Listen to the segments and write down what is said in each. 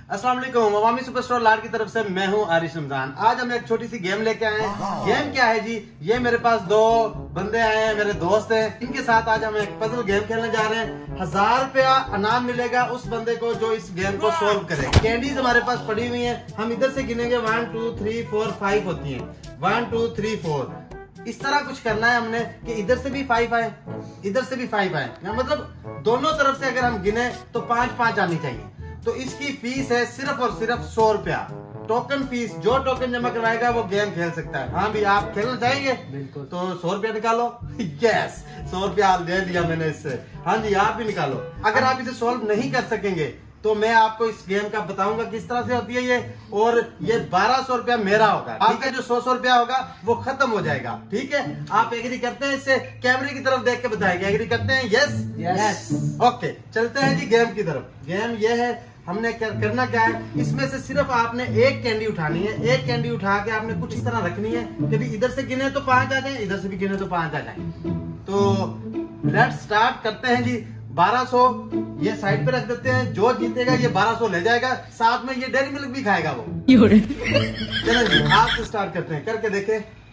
अस्सलाम वालेकुम, अवामी सुपरस्टार लाड की तरफ से मैं हूं आरिश रमजान। आज हम एक छोटी सी गेम लेके आए हैं। गेम क्या है जी, ये मेरे पास दो बंदे आए हैं, मेरे दोस्त हैं। इनके साथ आज हम एक पजल गेम खेलने जा रहे हैं। 1000 रुपया इनाम मिलेगा उस बंदे को जो इस गेम को सोल्व करे। कैंडीज हमारे पास पड़ी हुई हैं, हम इधर से गिनेंगे 1 2 3 4 5 होती हैं। 1 2 3 4 इस तरह कुछ करना है हमने कि इधर से भी 5 आए, इधर से भी 5 आए, मतलब दोनों तरफ से अगर हम गिने तो 5 5 आनी चाहिए। तो इसकी फीस है सिर्फ और सिर्फ 100 रुपया टोकन फीस। जो टोकन जमा करवाएगा वो गेम खेल सकता है। हाँ भी आप खेलना चाहेंगे? बिल्कुल। तो 100 रुपया निकालो। यस, 100 रुपया दे दिया मैंने इससे। हाँ जी, आप भी निकालो। अगर आप इसे सोल्व नहीं कर सकेंगे तो मैं आपको इस गेम का बताऊंगा किस तरह से होती है ये, और ये 1200 रुपया मेरा होगा। आपका जो 100 रुपया होगा वो खत्म हो जाएगा। ठीक है, आप एग्री करते हैं? इससे कैमरे की तरफ देख के बताएंगे। एग्री करते हैं? Yes yes. ओके, चलते हैं जी गेम की तरफ। गेम ये है, हमने करना क्या है, इसमें से सिर्फ आपने एक कैंडी उठानी है। एक कैंडी उठा के आपने कुछ इस तरह रखनी है कि भी इधर से गिने तो 5 आ जाए, इधर से भी गिने तो 5 आ जाए। तो लेट्स स्टार्ट करते हैं जी। 1200 ये साइड पे रख देते हैं। जो जीतेगा ये 1200 ले जाएगा, साथ में ये डेयरी मिल्क भी खाएगा वो। चलो जी, आप स्टार्ट करते हैं, करके देखें।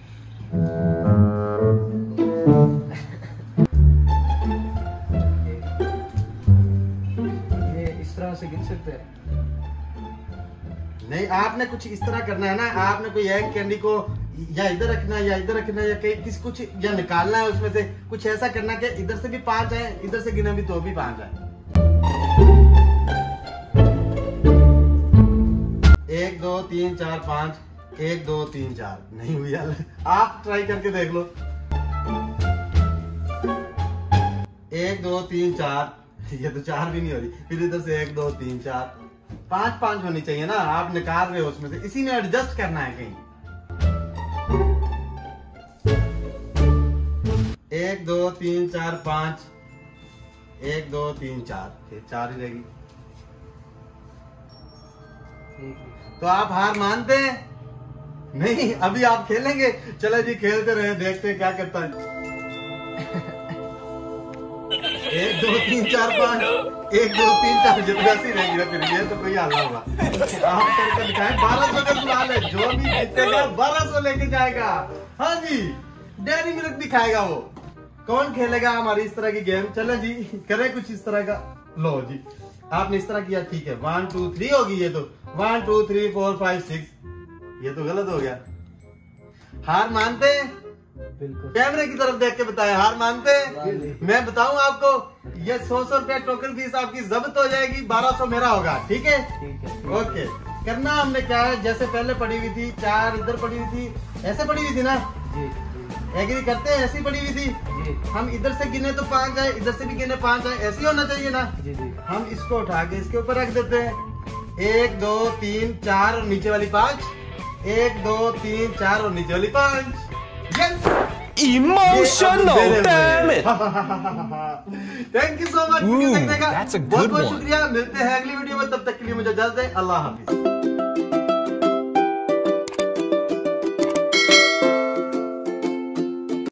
ये इस तरह से गिन सकते हैं? नहीं, आपने कुछ इस तरह करना है ना। आपने कोई एक कैंडी को या इधर रखना है या इधर रखना है, या कहीं किसी कुछ या निकालना है उसमें से। कुछ ऐसा करना कि इधर से भी 5 आए, इधर से गिने भी तो भी 5 आए। 1 2 3 4 5 1 2 3 4 नहीं हुई यार। आप ट्राई करके देख लो। 1 2 3 4 ये तो 4 भी नहीं हो रही। फिर इधर से 1 2 3 4 5 5 होनी चाहिए ना। आप निकाल रहे हो उसमें से, इसी में एडजस्ट करना है कहीं। 1 2 3 4 5 1 2 3 4 फिर 4 ही रहेगी। तो आप हार मानते हैं? नहीं, अभी आप खेलेंगे। चलो जी, खेलते रहे, देखते हैं क्या करता है। 1 2 3 4 5 1 2 3 4 जितना सी रहेगी ना, फिर ये तो कोई हाल ना होगा। आप करके दिखाएं। 1200 का सवाल है, जो भी जीतेगा 1200 लेके जाएगा। हाँ जी, डेयरी मिल्क भी खाएगा वो। कौन खेलेगा हमारी इस तरह की गेम? चलो जी, करें कुछ इस तरह का। लो जी, आपने इस तरह किया, ठीक है। 1 2 3 होगी ये तो। 1 2 3 4 5 6 ये तो गलत हो गया। हार मानते हैं? बिल्कुल। कैमरे की तरफ देख के बताएं, हार मानते हैं? मैं बताऊं आपको, ये 100 रुपया टोकन फीस आपकी जब्त हो जाएगी। 1200 मेरा होगा। ठीक है? ठीक है। ओके, करना हमने क्या है, जैसे पहले पड़ी हुई थी, 4 इधर पड़ी हुई थी, ऐसे पड़ी हुई थी ना जी। एग्री करते हैं? ऐसी पड़ी हुई थी जी। हम इधर से गिने तो 5 आए, इधर से भी गिने 5 आए, ऐसी होना चाहिए ना जी जी। हम इसको उठा के इसके ऊपर रख देते हैं। 1 2 3 4 और नीचे वाली 5। 1 2 3 4 और नीचे वाली 5। Emotional, damn it! Thank you so much देखने का। बहुत बहुत शुक्रिया। मिलते हैं अगली वीडियो में, तब तक के लिए मुझे इजाजत दें। अल्लाह हाफिज।